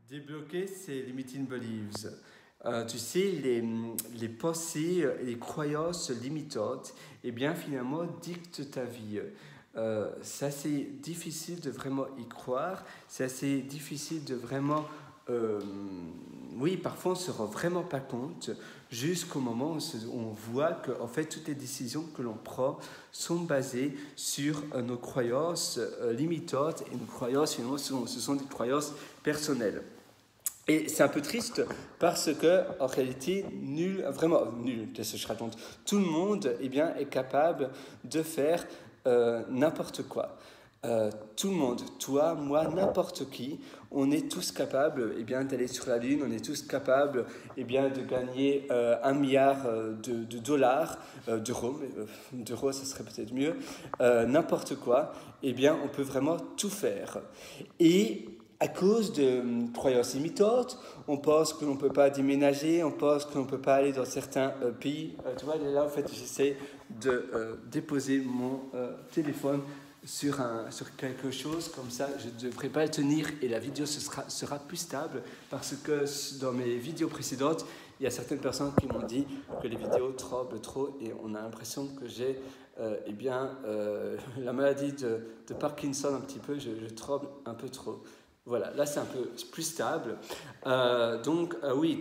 Débloquer ses limiting beliefs. Tu sais, les pensées et les croyances limitantes, eh bien, finalement, dictent ta vie. C'est assez difficile de vraiment y croire, c'est assez difficile de vraiment... euh, oui, parfois on ne se rend vraiment pas compte jusqu'au moment où on voit que en fait, toutes les décisions que l'on prend sont basées sur nos croyances limitantes et nos croyances, finalement, ce sont des croyances personnelles. Et c'est un peu triste parce que, en réalité, vraiment nul, qu'est-ce que je raconte, tout le monde eh bien, est capable de faire n'importe quoi. Tout le monde, toi, moi, n'importe qui, on est tous capables eh bien, d'aller sur la Lune, on est tous capables eh bien, de gagner 1 milliard de dollars, d'euros, mais d'euros ça serait peut-être mieux, n'importe quoi, eh bien, on peut vraiment tout faire. Et à cause de croyances limitantes, on pense que l'on ne peut pas déménager, on pense que l'on ne peut pas aller dans certains pays. Tu vois, là, en fait, j'essaie de déposer mon téléphone sur quelque chose, comme ça, je ne devrais pas le tenir et la vidéo sera plus stable, parce que dans mes vidéos précédentes, il y a certaines personnes qui m'ont dit que les vidéos tremblent trop et on a l'impression que j'ai la maladie de Parkinson un petit peu, je tremble un peu trop. Voilà, là c'est un peu plus stable. Oui,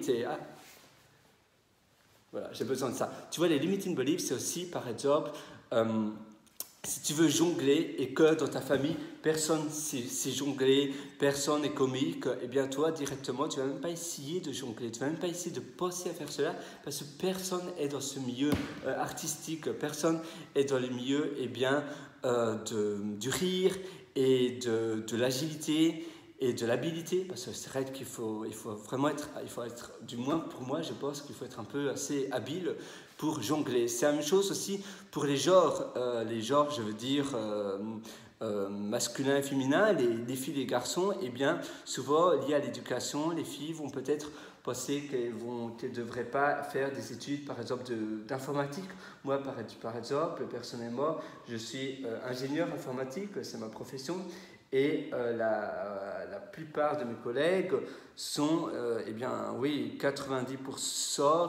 voilà, j'ai besoin de ça. Tu vois, les limiting beliefs, c'est aussi, par exemple, si tu veux jongler et que dans ta famille, personne sait jongler, personne n'est comique, eh bien toi, directement, tu ne vas même pas essayer de jongler, tu ne vas même pas essayer de penser à faire cela, parce que personne est dans ce milieu artistique, personne est dans le milieu eh bien, du rire et de l'agilité et de l'habilité, parce que c'est vrai qu'il faut vraiment être, du moins pour moi, je pense qu'il faut être un peu assez habile pour jongler. C'est la même chose aussi pour les genres, je veux dire masculin et féminin, les filles et les garçons, eh bien, souvent lié à l'éducation, les filles vont peut-être penser qu'elles ne devraient pas faire des études, par exemple, d'informatique. Moi, par exemple, personnellement, je suis ingénieur informatique, c'est ma profession, et la plupart de mes collègues sont, eh bien, oui, 90%,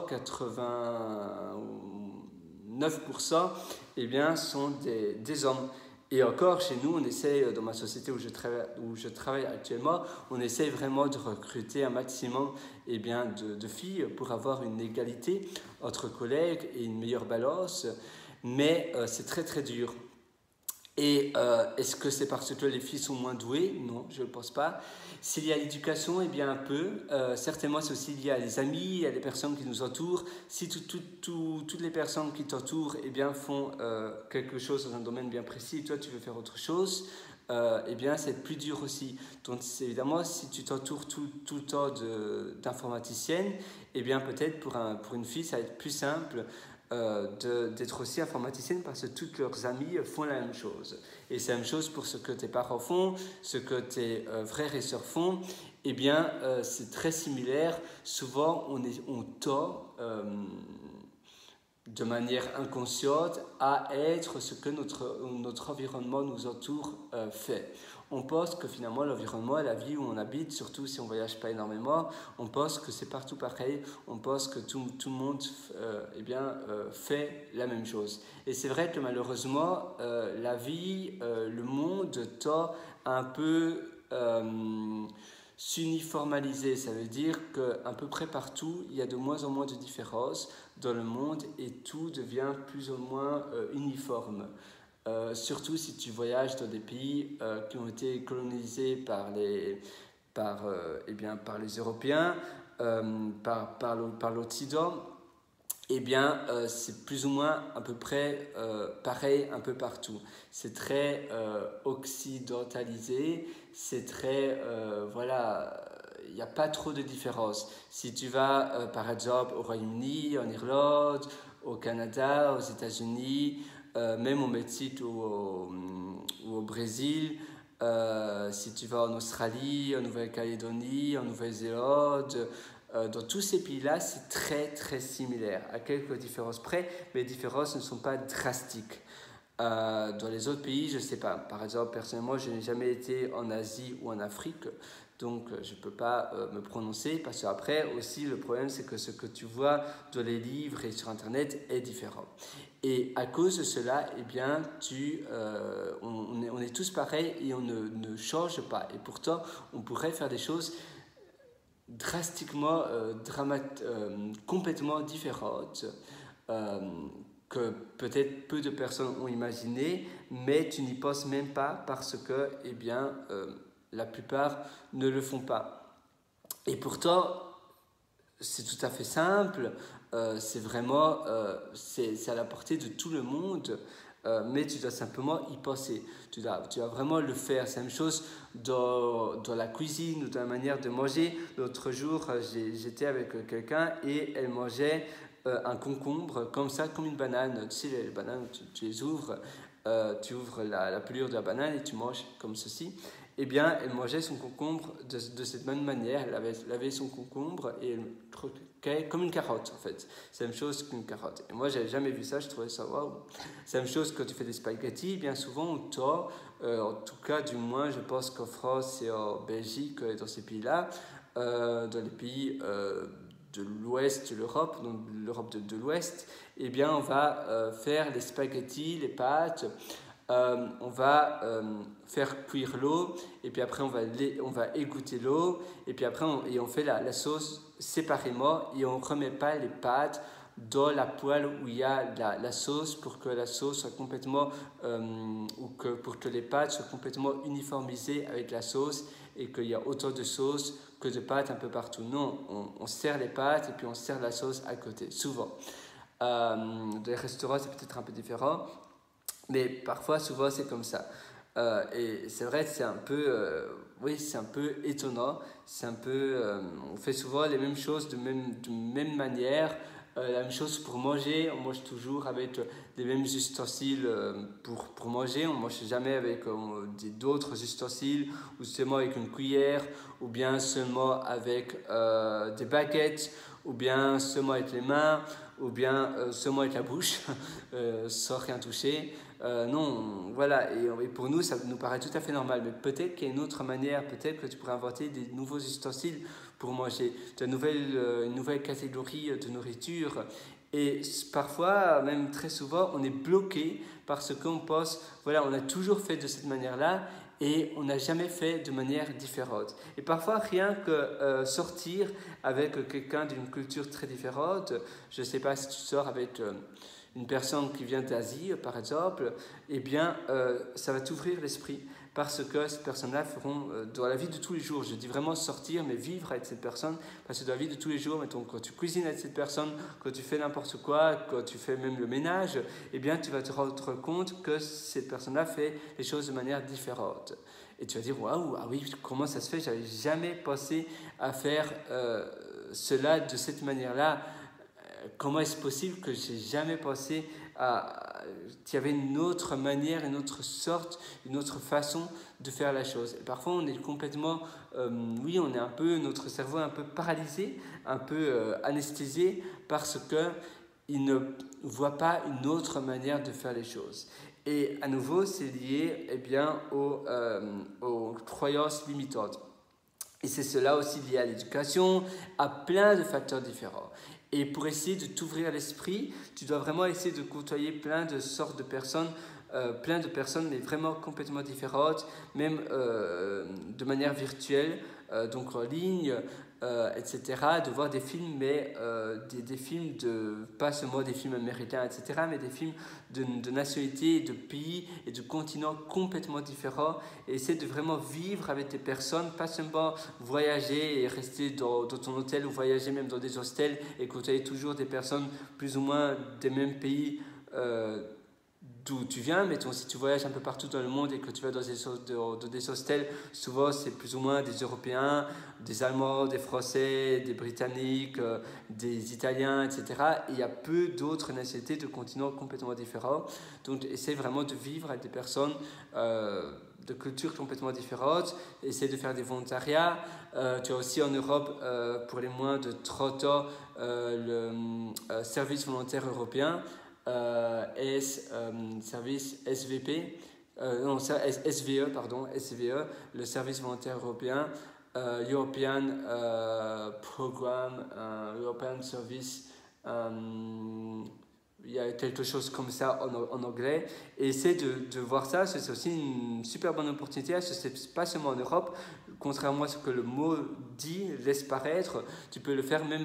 89%, eh bien, sont des hommes. Et encore, chez nous, on essaie, dans ma société où je travaille actuellement, on essaie vraiment de recruter un maximum eh bien, de filles pour avoir une égalité entre collègues et une meilleure balance. Mais c'est très très dur. Et est-ce que c'est parce que les filles sont moins douées? Non, je ne le pense pas. S'il y a l'éducation, eh bien un peu. Certainement, c'est aussi lié à les amis, à les personnes qui nous entourent. Si toutes les personnes qui t'entourent eh bien, font quelque chose dans un domaine bien précis et toi, tu veux faire autre chose, eh bien, c'est plus dur aussi. Donc, évidemment, si tu t'entoures tout le temps d'informaticiennes, eh bien, peut-être pour une fille, ça va être plus simple d'être aussi informaticienne parce que toutes leurs amies font la même chose. Et c'est la même chose pour ce que tes parents font, ce que tes frères et sœurs font. Eh bien, c'est très similaire. Souvent, on tend de manière inconsciente à être ce que notre environnement nous entoure fait. On pense que finalement l'environnement et la vie où on habite, surtout si on ne voyage pas énormément, on pense que c'est partout pareil, on pense que tout le monde fait la même chose. Et c'est vrai que malheureusement, la vie, le monde tend à un peu s'uniformaliser. Ça veut dire qu'à peu près partout, il y a de moins en moins de différences dans le monde et tout devient plus ou moins uniforme. Surtout si tu voyages dans des pays qui ont été colonisés par les Européens, par l'Occident, eh bien, c'est plus ou moins à peu près pareil un peu partout. C'est très occidentalisé, c'est très, voilà, il n'y a pas trop de différence. Si tu vas, par exemple, au Royaume-Uni, en Irlande, au Canada, aux États-Unis, même au Mexique ou au Brésil, si tu vas en Australie, en Nouvelle-Calédonie, en Nouvelle-Zélande, dans tous ces pays-là, c'est très très similaire, à quelques différences près, mais les différences ne sont pas drastiques. Dans les autres pays, je ne sais pas. Par exemple, personnellement, je n'ai jamais été en Asie ou en Afrique, donc je ne peux pas me prononcer, parce qu'après aussi le problème c'est que ce que tu vois dans les livres et sur internet est différent. Et à cause de cela, eh bien, on est tous pareils et on ne change pas. Et pourtant, on pourrait faire des choses drastiquement, complètement différentes, que peut-être peu de personnes ont imaginé, mais tu n'y penses même pas parce que, eh bien, la plupart ne le font pas. Et pourtant, c'est tout à fait simple, c'est vraiment, c'est à la portée de tout le monde, mais tu dois simplement y penser. Tu dois vraiment le faire. C'est la même chose dans la cuisine ou dans la manière de manger. L'autre jour, j'étais avec quelqu'un et elle mangeait un concombre comme ça, comme une banane. Tu sais, les bananes, tu les ouvres, tu ouvres la pelure de la banane et tu manges comme ceci. Eh bien, elle mangeait son concombre de cette même manière. Elle avait son concombre et elle croquait comme une carotte, en fait. C'est la même chose qu'une carotte. Et moi, je n'avais jamais vu ça, je trouvais ça waouh. C'est la même chose quand tu fais des spaghettis. Bien souvent, on tord, en tout cas, du moins, je pense qu'en France et en Belgique, dans ces pays-là, dans les pays de l'ouest de l'Europe, donc l'Europe de l'ouest, eh bien, on va faire les spaghettis, les pâtes. On va faire cuire l'eau et puis après on va égoutter l'eau et puis après on fait la sauce séparément et on ne remet pas les pâtes dans la poêle où il y a la sauce pour que la sauce soit complètement pour que les pâtes soient complètement uniformisées avec la sauce et qu'il y a autant de sauce que de pâtes un peu partout. Non, on sert les pâtes et puis on sert la sauce à côté, souvent. Dans les restaurants c'est peut-être un peu différent. Mais parfois, souvent, c'est comme ça. Et c'est vrai, c'est un peu, oui, c'est un peu étonnant. C'est un peu, on fait souvent les mêmes choses de même manière. La même chose pour manger. On mange toujours avec les mêmes ustensiles pour manger. On ne mange jamais avec d'autres ustensiles ou seulement avec une cuillère ou bien seulement avec des baguettes ou bien seulement avec les mains ou bien seulement avec la bouche sans rien toucher. Non, voilà, et pour nous, ça nous paraît tout à fait normal, mais peut-être qu'il y a une autre manière, peut-être que tu pourrais inventer des nouveaux ustensiles pour manger, une nouvelle catégorie de nourriture. Et parfois, même très souvent, on est bloqué parce qu'on pense, voilà, on a toujours fait de cette manière-là et on n'a jamais fait de manière différente. Et parfois, rien que sortir avec quelqu'un d'une culture très différente, je ne sais pas si tu sors avec une personne qui vient d'Asie, par exemple, eh bien, ça va t'ouvrir l'esprit parce que ces personnes-là feront, dans la vie de tous les jours, je dis vraiment sortir, mais vivre avec cette personne, parce que dans la vie de tous les jours, mettons, quand tu cuisines avec cette personne, quand tu fais n'importe quoi, quand tu fais même le ménage, eh bien, tu vas te rendre compte que cette personne-là fait les choses de manière différente. Et tu vas dire, waouh, ah oui, comment ça se fait, j'avais jamais pensé à faire cela de cette manière-là. Comment est-ce possible que j'ai jamais pensé qu'il y avait une autre manière, une autre sorte, une autre façon de faire la chose. Et parfois on est complètement, oui, on est un peu, notre cerveau est un peu paralysé, un peu anesthésié parce qu'il ne voit pas une autre manière de faire les choses. Et à nouveau, c'est lié eh bien, aux croyances limitantes. Et c'est cela aussi lié à l'éducation, à plein de facteurs différents. Et pour essayer de t'ouvrir l'esprit, tu dois vraiment essayer de côtoyer plein de sortes de personnes, mais vraiment complètement différentes, même de manière virtuelle, donc en ligne, etc. De voir des films, mais des films pas seulement des films américains, etc., mais des films de nationalités, de pays et de continents complètement différents. Et essayer de vraiment vivre avec des personnes, pas seulement voyager et rester dans ton hôtel ou voyager même dans des hostels et côtoyer toujours des personnes plus ou moins des mêmes pays d'où tu viens. Mettons, si tu voyages un peu partout dans le monde et que tu vas dans des hostels, souvent c'est plus ou moins des Européens, des Allemands, des Français, des Britanniques, des Italiens, etc. Et il y a peu d'autres nationalités de continents complètement différents. Donc essaie vraiment de vivre avec des personnes de cultures complètement différentes, essaie de faire des volontariats. Tu as aussi en Europe, pour les moins de 30 ans, le service volontaire européen, service SVP, SVE, le service volontaire européen, European Program, European Service, il y a quelque chose comme ça en anglais, et essaie de voir ça, c'est aussi une super bonne opportunité, c'est pas seulement en Europe, contrairement à ce que le mot dit, laisse paraître, tu peux le faire même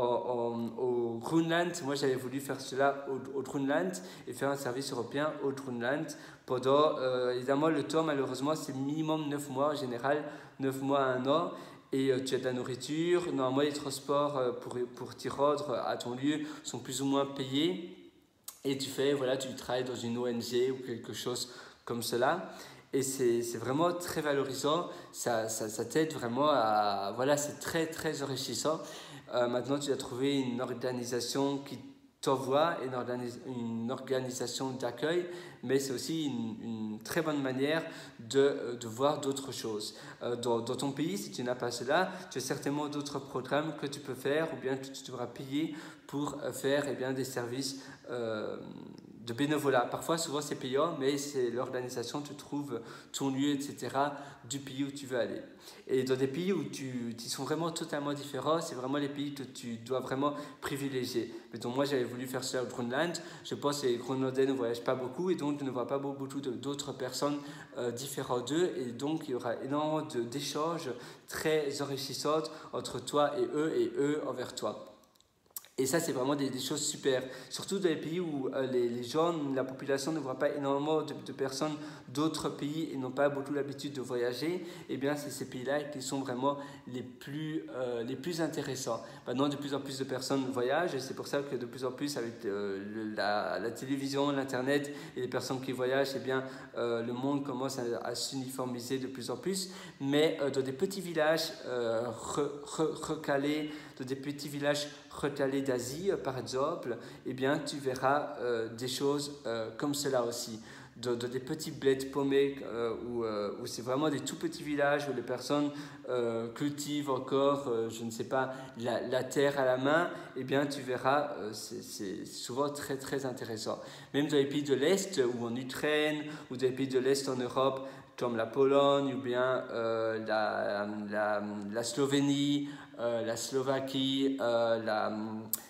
au Groenland. Moi j'avais voulu faire cela au Groenland et faire un service européen au Groenland pendant, évidemment le temps malheureusement c'est minimum 9 mois en général, 9 mois à 1 an, et tu as de la nourriture, normalement les transports pour t'y rendre à ton lieu sont plus ou moins payés, et voilà, tu travailles dans une ONG ou quelque chose comme cela. Et c'est vraiment très valorisant, ça t'aide vraiment à... Voilà, c'est très très enrichissant. Maintenant, tu as trouvé une organisation qui t'envoie, une organisation d'accueil, mais c'est aussi une très bonne manière de voir d'autres choses. Dans ton pays, si tu n'as pas cela, tu as certainement d'autres programmes que tu peux faire, ou bien que tu devras payer pour faire des services de bénévolat. Parfois, souvent c'est payant, mais c'est l'organisation, tu trouves ton lieu, etc., du pays où tu veux aller. Et dans des pays où qui sont vraiment totalement différents, c'est vraiment les pays que tu dois vraiment privilégier. Mais donc moi, j'avais voulu faire cela au Groenland. Je pense que les Groenlandais ne voyagent pas beaucoup, et donc ne voient pas beaucoup d'autres personnes différentes d'eux. Et donc, il y aura énormément d'échanges très enrichissants entre toi et eux envers toi. Et ça, c'est vraiment des choses super. Surtout dans les pays où les gens, la population ne voit pas énormément de personnes d'autres pays et n'ont pas beaucoup l'habitude de voyager, eh bien, c'est ces pays-là qui sont vraiment les plus intéressants. Maintenant, de plus en plus de personnes voyagent, et c'est pour ça que de plus en plus, avec la télévision, l'Internet et les personnes qui voyagent, eh bien, le monde commence à s'uniformiser de plus en plus. Mais dans des petits villages recalés, dans des petits villages recalés d'Asie, par exemple, eh bien, tu verras des choses comme cela aussi. Dans des petits bleds paumés où c'est vraiment des tout petits villages où les personnes cultivent encore, je ne sais pas, la terre à la main, eh bien, tu verras, c'est souvent très, très intéressant. Même dans les pays de l'Est, ou en Ukraine, ou dans les pays de l'Est en Europe, comme la Pologne, ou bien la Slovénie, la Slovaquie,